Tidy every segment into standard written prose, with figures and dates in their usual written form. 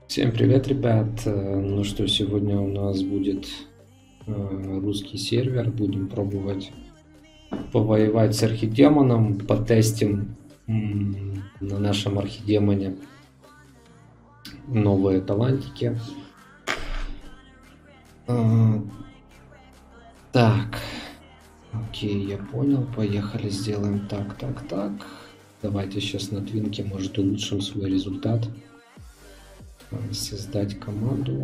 Всем привет, ребят! Ну что, сегодня у нас будет русский сервер. Будем пробовать повоевать с архидемоном. Потестим на нашем архидемоне новые талантики. Так, окей, я понял. Поехали, сделаем так. Давайте сейчас на твинке, может, улучшим свой результат. Создать команду.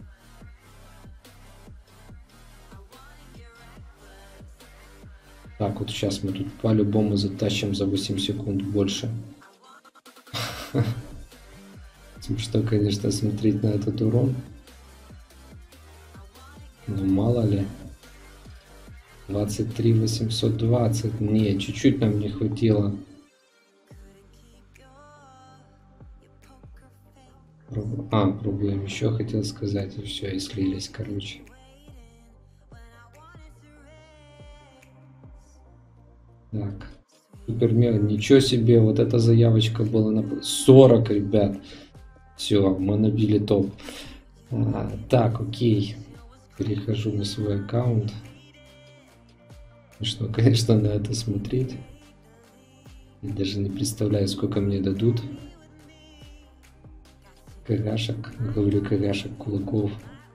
Так, вот сейчас мы тут по-любому затащим за 8 секунд больше. Что, конечно, смотреть на этот урон. Ну, мало ли. 23 820. Не, чуть-чуть нам не хватило. Пробуем еще, хотел сказать, и все, и слились, короче. Так, супермен, ничего себе, вот эта заявочка была на 40, ребят. Все, мы набили топ. Так, окей, перехожу на свой аккаунт. Что, конечно, на это смотреть. Я даже не представляю, сколько мне дадут. Кагашек, говорю, кагашек, кулаков.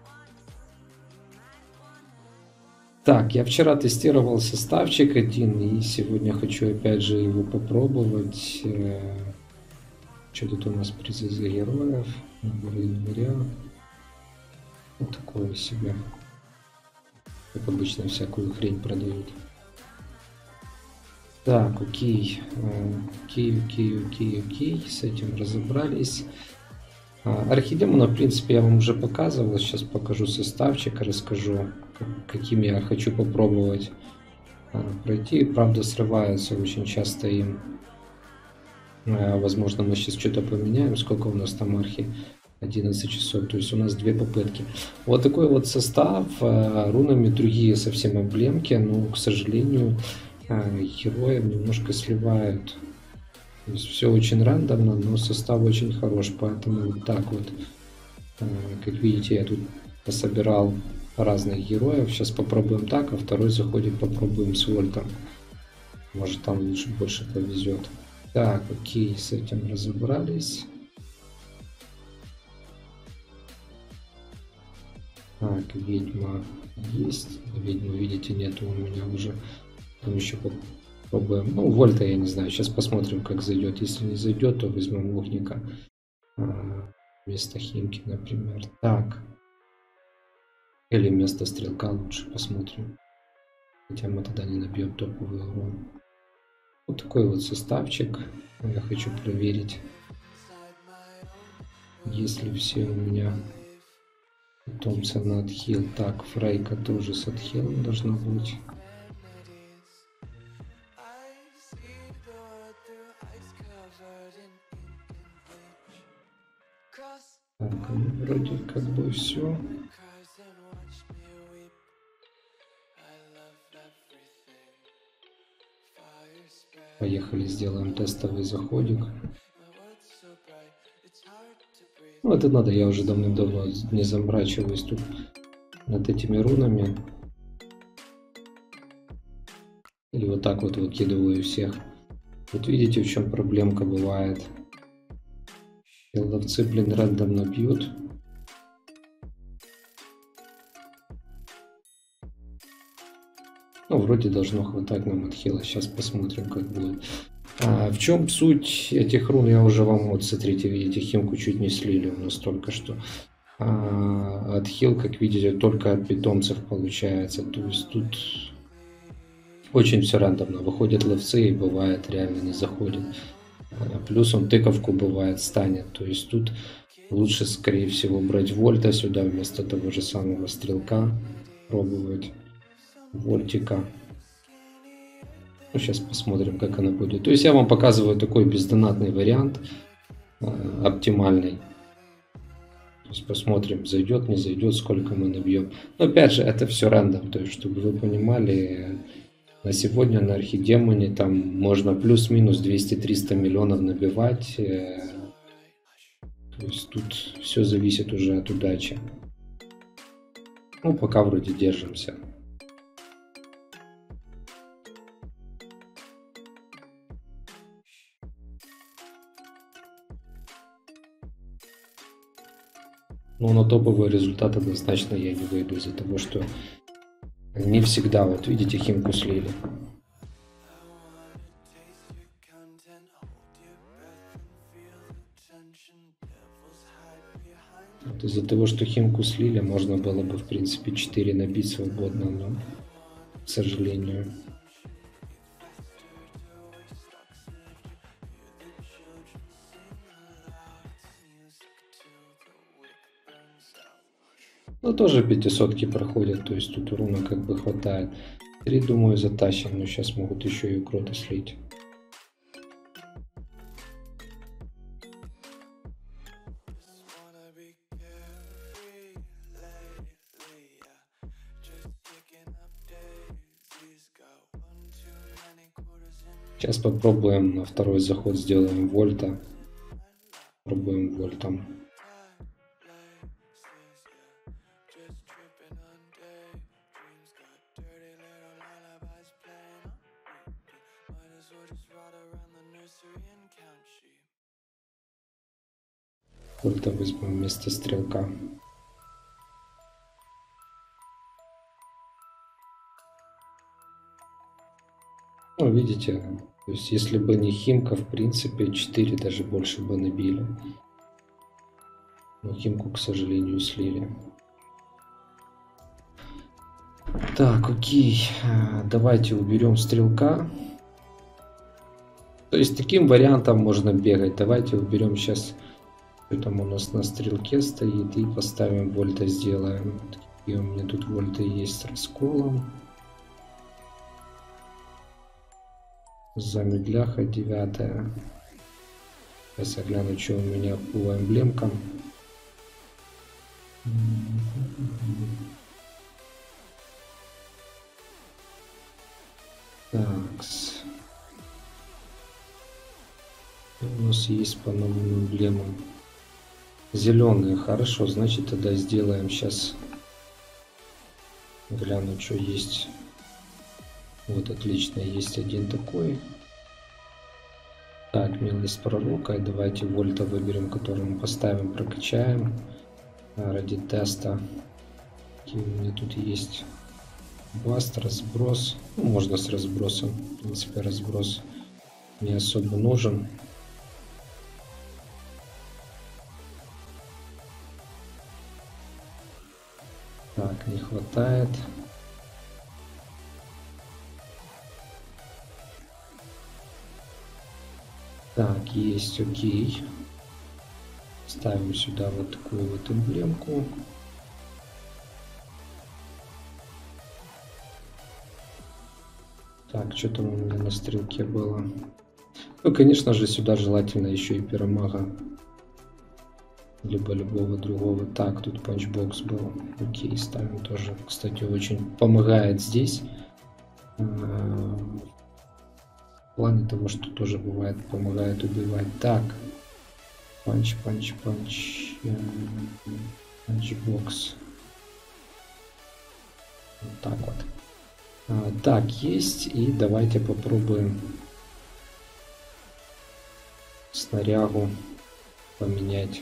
Так, я вчера тестировал составчик один, и сегодня хочу опять же его попробовать. Что тут у нас призы за героев? Вот такое себе. Как обычно, всякую хрень продают. Так, окей. Окей. С этим разобрались. Архидемона, в принципе, я вам уже показывал. Сейчас покажу составчик, расскажу, каким я хочу попробовать пройти. Правда, срывается очень часто им. Возможно, мы сейчас что-то поменяем. Сколько у нас там архи? 11 часов. То есть у нас 2 попытки. Вот такой вот состав. Рунами другие совсем эмблемки. Но, к сожалению, героев немножко сливают. То есть все очень рандомно, но состав очень хорош, поэтому вот так вот, как видите, я тут пособирал разных героев. Сейчас попробуем так, а второй заходит, попробуем с Вольтом. Может, там лучше больше повезет. Так, окей, с этим разобрались. Так, ведьма есть. Ведьму, видите, нету у меня уже. Там еще попробуем. Ну, Вольта я не знаю. Сейчас посмотрим, как зайдет. Если не зайдет, то возьмем лучника вместо Химки, например. Так. Или вместо стрелка лучше посмотрим. Хотя мы тогда не набьем топовый урон. Вот такой вот составчик. Я хочу проверить, если все у меня питомцы на отхил. Так, Фрейка тоже с отхилом должна быть. Так, вроде как бы все. Поехали, сделаем тестовый заходик. Ну, это надо, я уже давным-давно не заморачиваюсь тут над этими рунами. Или вот так вот выкидываю всех. Вот видите, в чем проблемка бывает. Ловцы, блин, рандомно бьют. Ну, вроде должно хватать нам отхила. Сейчас посмотрим, как будет. В чем суть этих рун, я уже вам, вот смотрите, видите, Химку чуть не слили у нас только что. Отхил, как видите, только от питомцев получается. То есть тут очень все рандомно. Выходят ловцы и бывает реально не заходит. Плюс он тыковку бывает станет. То есть тут лучше, скорее всего, брать Вольта сюда вместо того же самого стрелка. Пробовать Вольтика. Ну, сейчас посмотрим, как она будет. То есть я вам показываю такой бездонатный вариант. Оптимальный. То есть посмотрим, зайдет, не зайдет, сколько мы набьем. Но опять же, это все рандом. То есть, чтобы вы понимали, на сегодня на архидемоне там можно плюс-минус 200-300 миллионов набивать. То есть тут все зависит уже от удачи. Ну, пока вроде держимся. Но на топовый результат однозначно я не выйду из-за того, что не всегда, вот видите, химку слили. Вот из-за того, что химку слили, можно было бы, в принципе, 4 набить свободно, но, к сожалению. Ну, тоже 500-ки проходят, то есть тут урона как бы хватает. 3, думаю, затащим, но сейчас могут еще и укроты слить. Сейчас попробуем на второй заход сделаем вольта. Пробуем вольтом. Вольта возьмем вместо стрелка. Ну, видите, то есть если бы не химка, в принципе, 4 даже больше бы набили. Но химку, к сожалению, слили. Так, окей, давайте уберем стрелка. То есть таким вариантом можно бегать. Давайте уберем сейчас, что там у нас на стрелке стоит, и поставим вольта, сделаем. И у меня тут вольта есть с расколом. Замедляха 9. Сейчас я гляну, что у меня по эмблемкам. Такс. У нас есть по новым эмблемам. Зеленые, хорошо, значит тогда сделаем сейчас. Гляну, что есть. Вот, отлично, есть один такой. Так, милость пророка. Давайте вольта выберем, который мы поставим, прокачаем ради теста. Какие у меня тут есть? Баст, разброс. Ну, можно с разбросом. В принципе, разброс не особо нужен. Так, не хватает. Так, есть, окей. Ставим сюда вот такую вот эмблемку. Так, что там у меня на стрелке было? Ну, конечно же, сюда желательно еще и пиромага. Либо любого другого. Так, тут панчбокс был. Окей, ставим тоже. Кстати, очень помогает здесь. В плане того, что тоже бывает, помогает убивать. Так. Панч. Панчбокс. Вот так вот. Так, есть. И давайте попробуем снарягу поменять.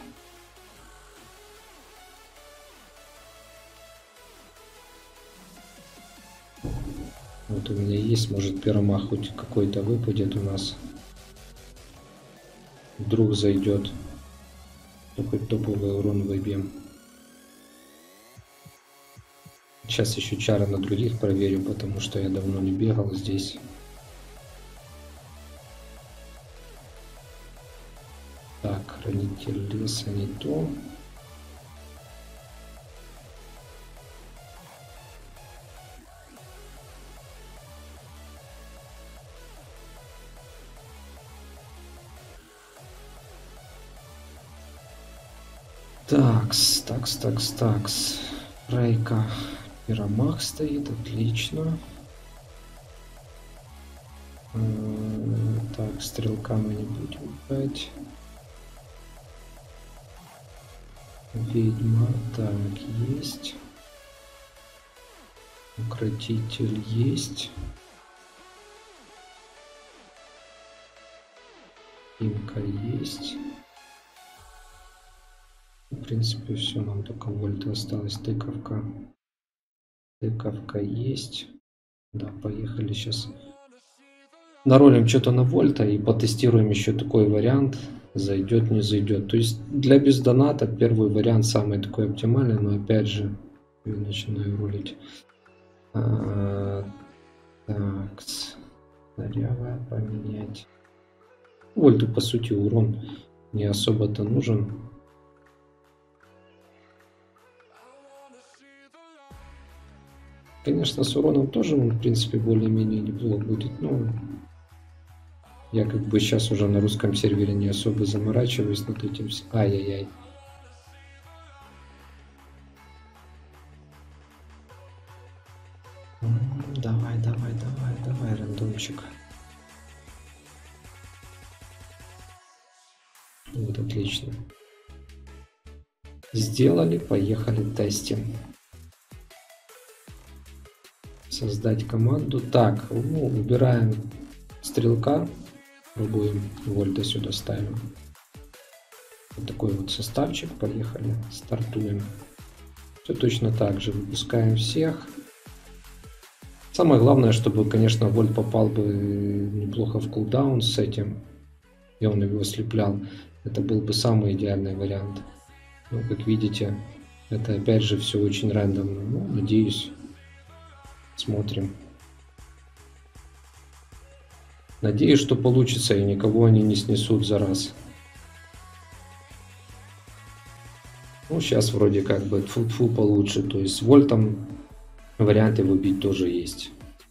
Вот у меня есть, может, пиромах хоть какой-то выпадет у нас. Вдруг зайдет. То хоть топовый урон выбьем. Сейчас еще чары на других проверим, потому что я давно не бегал здесь. Так, хранитель леса не то. Такс. Рейка. Пиромах стоит, отлично. Так, стрелка мы не будем брать. Ведьма, так, есть. Укротитель есть. Имка есть. В принципе, все, нам только вольта осталось. Тыковка. Тыковка есть. Да, поехали сейчас. Наролим что-то на вольта и потестируем еще такой вариант. Зайдет, не зайдет. То есть для бездоната первый вариант самый такой оптимальный, но опять же я начинаю рулить. Так, снаряга поменять. Вольту по сути урон не особо-то нужен. Конечно, с уроном тоже он, в принципе, более-менее неплохо будет, но я как бы сейчас уже на русском сервере не особо заморачиваюсь над этим. Ай-яй-яй. Давай, давай, давай, давай, рандомчик. Вот, отлично. Сделали, поехали, тестим. Создать команду. Так, ну, убираем стрелка. Пробуем вольта сюда ставим. Вот такой вот составчик. Поехали, стартуем. Все точно так же. Выпускаем всех. Самое главное, чтобы, конечно, вольт попал бы неплохо в кулдаун с этим. И он его ослеплял. Это был бы самый идеальный вариант. Но, как видите, это опять же все очень рандомно. Ну, надеюсь. Смотрим. Надеюсь, что получится и никого они не снесут за раз. Ну, сейчас вроде как бы тьфу-тьфу получше. То есть с вольтом варианты выбить тоже есть.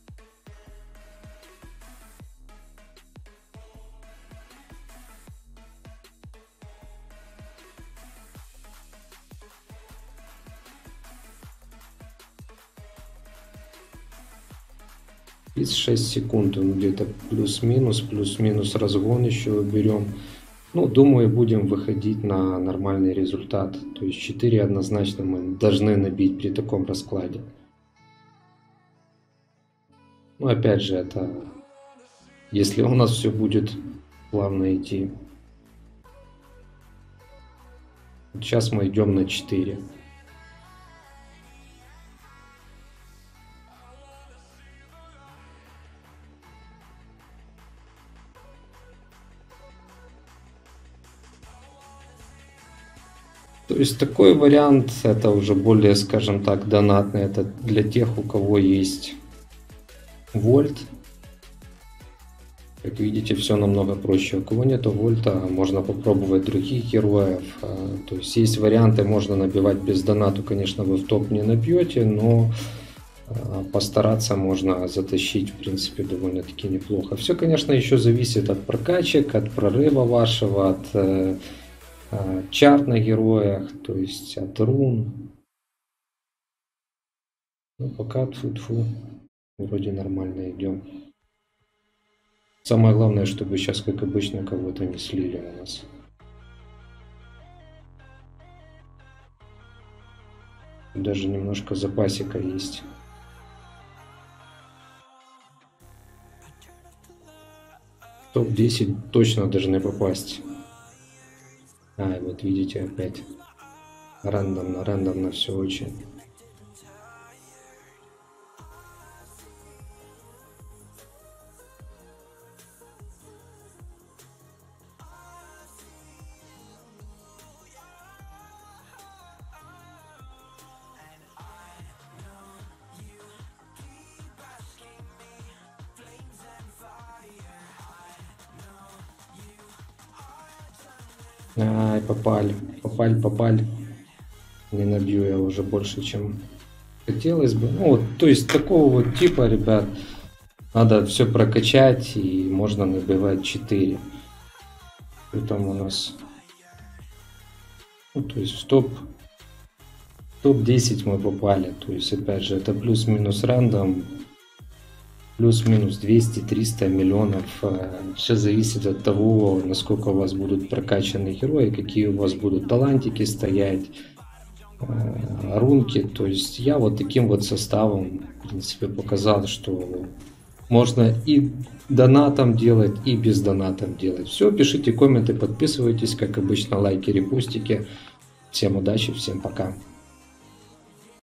Из 6 секунд он где-то плюс-минус разгон еще берем. Ну, думаю, будем выходить на нормальный результат. То есть 4 однозначно мы должны набить при таком раскладе. Ну, опять же, это если у нас все будет плавно идти. Сейчас мы идем на 4. То есть такой вариант, это уже более, скажем так, донатный. Это для тех, у кого есть вольт. Как видите, все намного проще. У кого нету вольта, можно попробовать других героев. То есть есть варианты, можно набивать без донату. Конечно, вы в топ не набьете, но постараться можно затащить, в принципе, довольно-таки неплохо. Все, конечно, еще зависит от прокачек, от прорыва вашего, от чарт на героях, то есть от рун. Ну, пока тьфу-тьфу, вроде нормально идем. Самое главное, чтобы сейчас, как обычно, кого-то не слили у нас. Даже немножко запасика есть. Топ-10 точно должны попасть. И вот видите, опять рандомно все очень. Ай, попали. Не набью я уже больше, чем хотелось бы. Ну, вот, то есть такого вот типа, ребят, надо все прокачать и можно набивать 4. Притом у нас, ну, то есть в топ-10 мы попали. То есть опять же это плюс-минус рандом. плюс-минус 200-300 миллионов. Все зависит от того, насколько у вас будут прокачаны герои, какие у вас будут талантики стоять, рунки. То есть я вот таким вот составом, в принципе, показал, что можно и донатом делать, и без донатом делать. Все, пишите комменты, подписывайтесь, как обычно, лайки, репостики. Всем удачи, всем пока.